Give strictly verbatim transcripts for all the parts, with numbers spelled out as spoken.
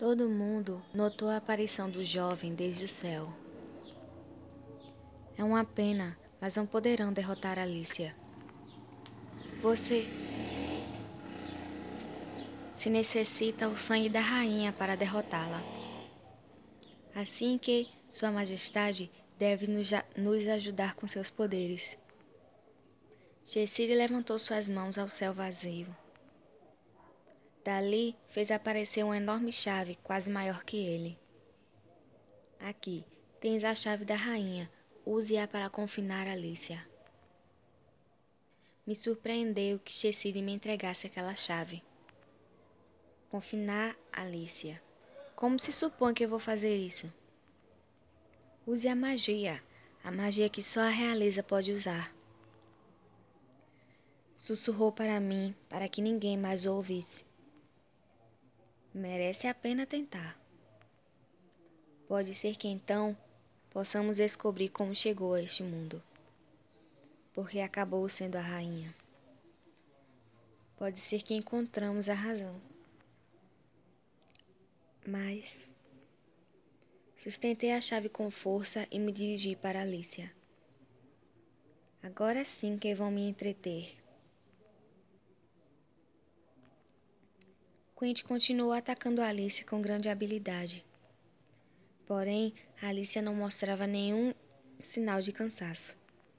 Todo mundo notou a aparição do jovem desde o céu. É uma pena, mas não poderão derrotar Alicia. Você se necessita o sangue da rainha para derrotá-la. Assim que Sua Majestade deve nos, nos ajudar com seus poderes. Jessiri levantou suas mãos ao céu vazio. Dali fez aparecer uma enorme chave, quase maior que ele. Aqui, tens a chave da rainha. Use-a para confinar Alicia. Me surpreendeu que Jessiri me entregasse aquela chave. Confinar Alicia. Como se supõe que eu vou fazer isso? Use a magia. A magia que só a realeza pode usar. Sussurrou para mim, para que ninguém mais o ouvisse. Merece a pena tentar. Pode ser que então possamos descobrir como chegou a este mundo. Porque acabou sendo a rainha. Pode ser que encontramos a razão. Mas sustentei a chave com força e me dirigi para Alicia. Agora sim que vão me entreter. Quent continuou atacando Alicia com grande habilidade. Porém, Alicia não mostrava nenhum sinal de cansaço.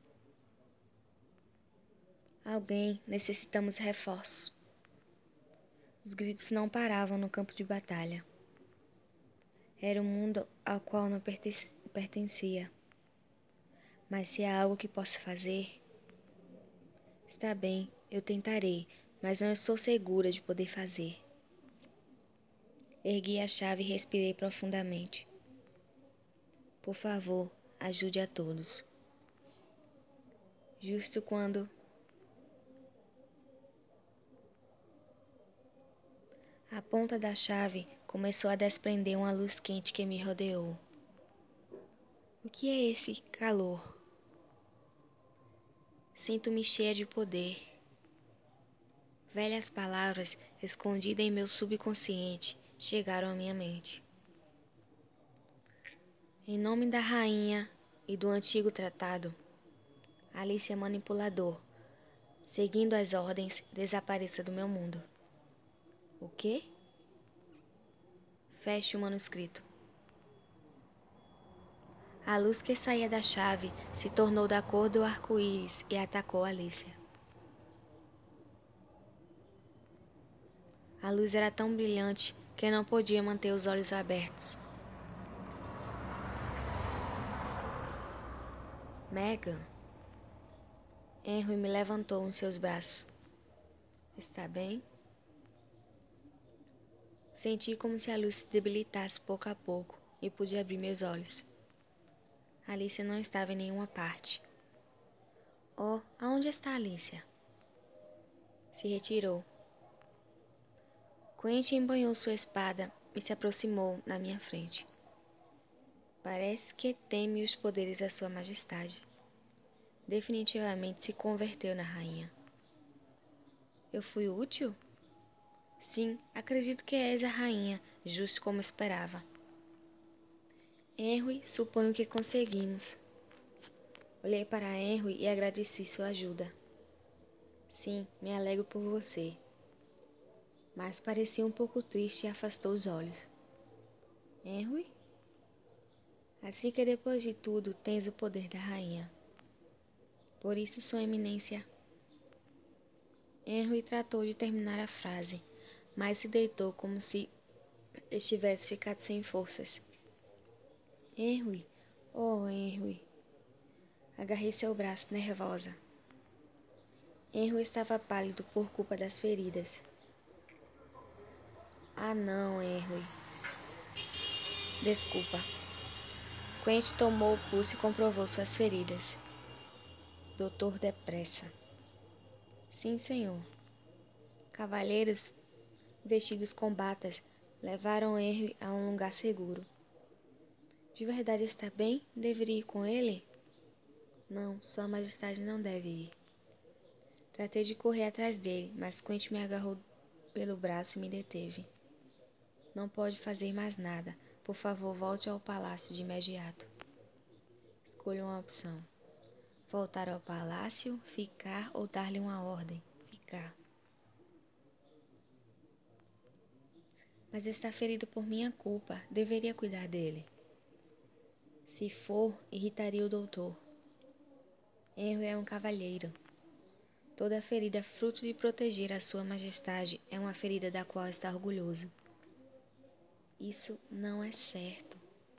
Alguém, necessitamos reforços. Os gritos não paravam no campo de batalha. Era um mundo ao qual não pertencia. Mas se há algo que possa fazer... Está bem, eu tentarei, mas não estou segura de poder fazer. Ergui a chave e respirei profundamente. Por favor, ajude a todos. Justo quando a ponta da chave começou a desprender uma luz quente que me rodeou. O que é esse calor? Sinto-me cheia de poder. Velhas palavras escondidas em meu subconsciente chegaram à minha mente. Em nome da rainha e do antigo tratado, Alicia Manipulador, seguindo as ordens, desapareça do meu mundo. O quê? Feche o manuscrito. A luz que saía da chave se tornou da cor do arco-íris e atacou Alicia. A luz era tão brilhante que não podia manter os olhos abertos. Megan. Henry me levantou em seus braços. Está bem? Senti como se a luz se debilitasse pouco a pouco e pude abrir meus olhos. Alicia não estava em nenhuma parte. Oh, aonde está Alicia? Se retirou. Quent embanhou sua espada e se aproximou na minha frente. Parece que teme os poderes da sua majestade. Definitivamente se converteu na rainha. Eu fui útil? Sim, acredito que és a rainha, justo como esperava. Henry, suponho que conseguimos. Olhei para Henry e agradeci sua ajuda. Sim, me alegro por você. Mas parecia um pouco triste e afastou os olhos. Henry? Assim que depois de tudo tens o poder da rainha. Por isso, sua eminência. Henry tratou de terminar a frase, mas se deitou como se estivesse ficado sem forças. Henry, oh Henry. Agarrei seu braço nervosa. Henry estava pálido por culpa das feridas. Ah não, Henry. Desculpa. Quent tomou o pulso e comprovou suas feridas. Doutor depressa. Sim, senhor. Cavalheiros vestidos com batas levaram Henry a um lugar seguro. De verdade está bem? Deveria ir com ele? Não, sua majestade não deve ir. Tratei de correr atrás dele, mas Quent me agarrou pelo braço e me deteve. Não pode fazer mais nada. Por favor, volte ao palácio de imediato. Escolha uma opção. Voltar ao palácio, ficar ou dar-lhe uma ordem. Ficar. Mas está ferido por minha culpa. Deveria cuidar dele. Se for, irritaria o doutor. Henry é um cavalheiro. Toda ferida fruto de proteger a sua majestade é uma ferida da qual está orgulhoso. Isso não é certo.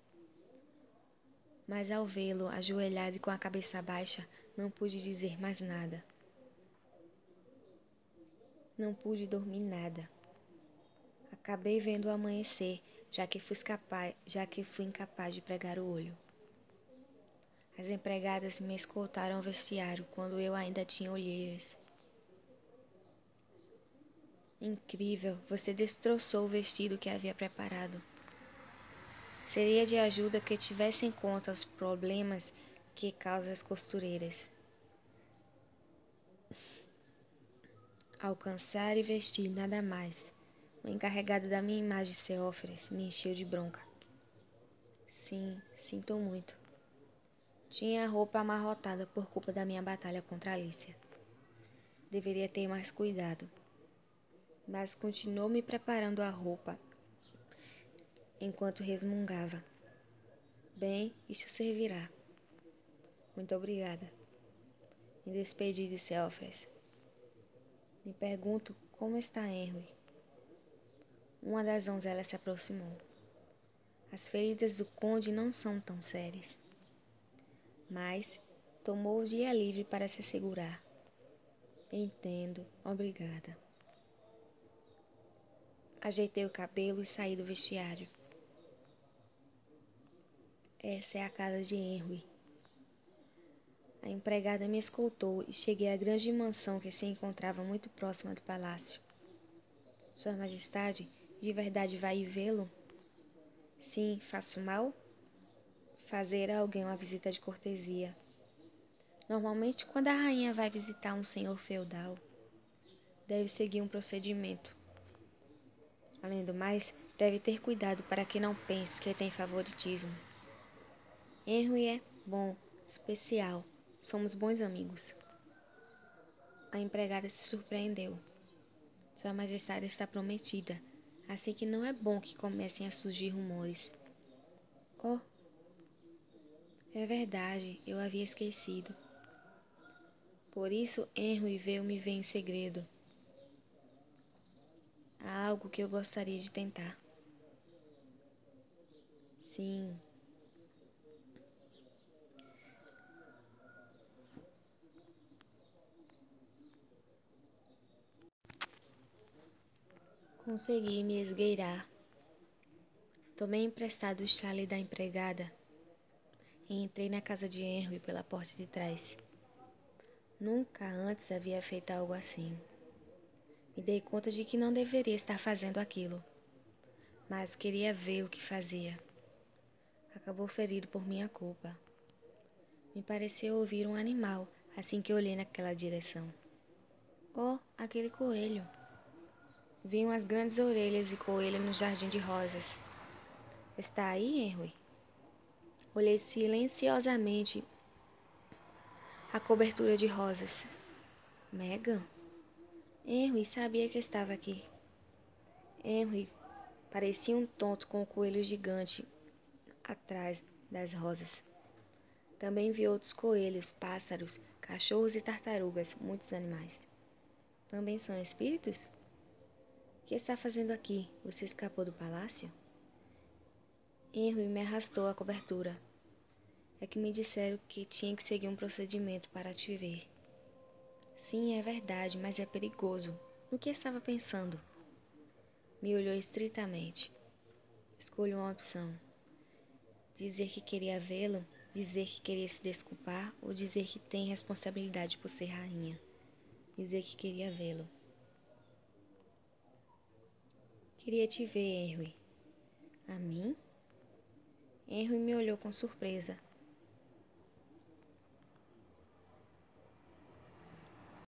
Mas ao vê-lo ajoelhado e com a cabeça baixa, não pude dizer mais nada. Não pude dormir nada. Acabei vendo o amanhecer, já que fui capaz, já que fui incapaz de pregar o olho. As empregadas me escoltaram ao vestiário quando eu ainda tinha olheiras. Incrível, você destroçou o vestido que havia preparado. Seria de ajuda que tivesse em conta os problemas que causam as costureiras. Alcançar e vestir, nada mais. O encarregado da minha imagem, Seófres, me encheu de bronca. Sim, sinto muito. Tinha a roupa amarrotada por culpa da minha batalha contra Alicia. Deveria ter mais cuidado. Mas continuou me preparando a roupa enquanto resmungava. Bem, isto servirá. Muito obrigada. Me despedi de Seófres. Me pergunto como está Henry. Uma das donzelas se aproximou. As feridas do conde não são tão sérias. Mas tomou o dia livre para se assegurar. Entendo, obrigada. Ajeitei o cabelo e saí do vestiário. Essa é a casa de Henry. A empregada me escoltou e cheguei à grande mansão que se encontrava muito próxima do palácio. Sua Majestade, de verdade vai vê-lo? Sim, faço mal? Fazer a alguém uma visita de cortesia. Normalmente, quando a rainha vai visitar um senhor feudal, deve seguir um procedimento. Além do mais, deve ter cuidado para que não pense que tem favoritismo. Henry é bom, especial. Somos bons amigos. A empregada se surpreendeu. Sua Majestade está prometida, assim que não é bom que comecem a surgir rumores. Oh, é verdade, eu havia esquecido. Por isso Henry veio me ver em segredo. Há algo que eu gostaria de tentar. Sim. Consegui me esgueirar. Tomei emprestado o chale da empregada e entrei na casa de Henry pela porta de trás. Nunca antes havia feito algo assim. Me dei conta de que não deveria estar fazendo aquilo, mas queria ver o que fazia. Acabou ferido por minha culpa. Me pareceu ouvir um animal assim que olhei naquela direção. Oh, aquele coelho! Vi umas grandes orelhas e coelho no jardim de rosas. Está aí, Henry? Olhei silenciosamente a cobertura de rosas. Megan? Henry sabia que estava aqui. Henry parecia um tonto com o coelho gigante atrás das rosas. Também vi outros coelhos, pássaros, cachorros e tartarugas, muitos animais. Também são espíritos? O que está fazendo aqui? Você escapou do palácio? Henry me arrastou à cobertura. É que me disseram que tinha que seguir um procedimento para te ver. Sim, é verdade, mas é perigoso. No que estava pensando? Me olhou estritamente. Escolha uma opção. Dizer que queria vê-lo, dizer que queria se desculpar ou dizer que tem responsabilidade por ser rainha. Dizer que queria vê-lo. Queria te ver, Henry. A mim? Henry me olhou com surpresa.